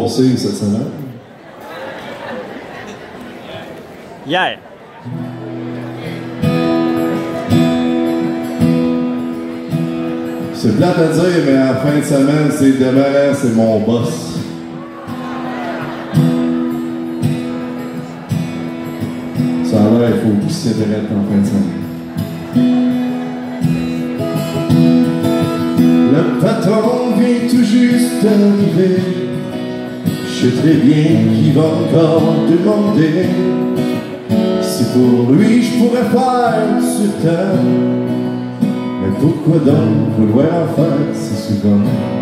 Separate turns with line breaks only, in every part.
Cette semaine.
Hier.
C'est plate à dire, mais à la fin de semaine, c'est demain, c'est mon boss. Ça a l'air, il faut pousser direct en fin de semaine. Le patron vient tout juste d'arriver. Je sais très bien qu'il va encore demander si pour lui je pourrais faire sur terre. Mais pourquoi donc vouloir en faire si souvent?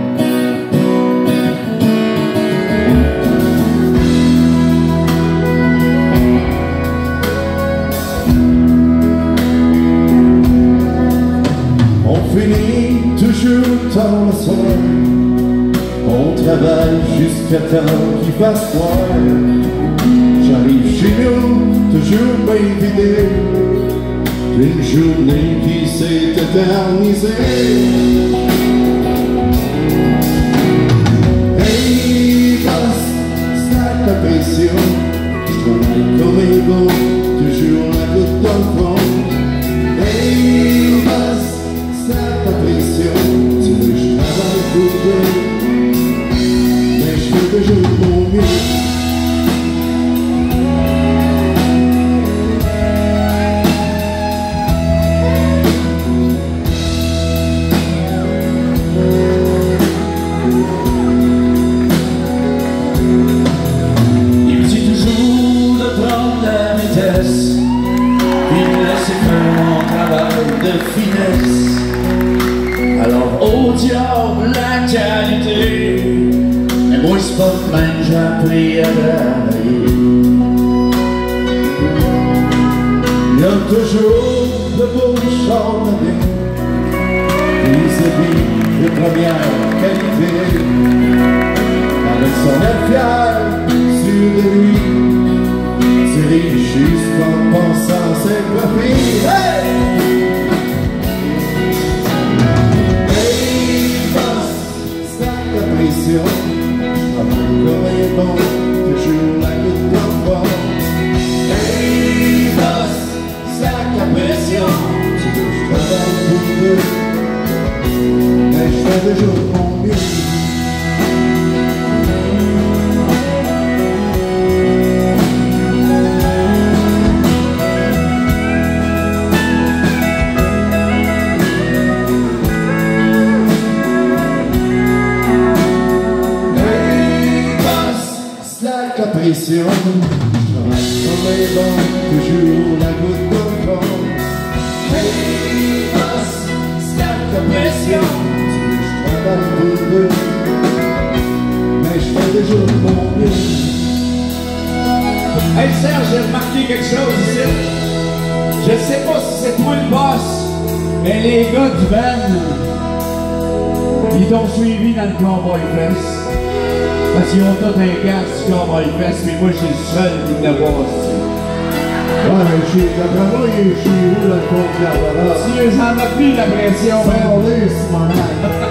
On finit toujours tard le soir. On travaille jusqu'à temps qu'il fasse froid. J'arrive chez nous, toujours bien vidé, d'une journée qui s'est éternisée. Hey, boss, c'est la pression. Je travaille comme un bon, toujours la goutte dans le fond. Hey, boss, c'est la pression. Tu veux que je travaille pour toi? Toujours mon mieux.
Il me dit toujours de prendre la vitesse, puis de laisser faire mon travail de finesse. Alors au diable la qualité, moi c'est pas de même, j'ai appris à travailler.
Il y a toujours de beaux chars de vie, des habits de première qualité. Avec son air fier sur de lui, c'est juste en pensant ses profits. Hey! Hey, boss, c'est la pression. Comme un bon, toujours la goutte dans le fond. Hey, boss, sac la pression. Tu veux que je travaille pour deux, mais je fais toujours mon mieux. Pression, je travaille comme un bon, toujours la goutte dans le fond.
Hey, boss, c'est la pression.
Tu veux que je travaille pour deux, mais je fais toujours mon mieux.
Hey Serge, j'ai remarqué quelque chose ici. Je sais pas si c'est toi le boss, mais les gars du band, ils t'ont suivi dans le Cowboy Fest. Parce qu'ils ont tous un casque du Cowboy Fest, mais moi je suis le seul qui l'a pas aussi.
Ouais, mais d'après moi, il est chez vous, le compte de la valeur.
Si ils en ont pris la pression,
Sans les, c'est malade.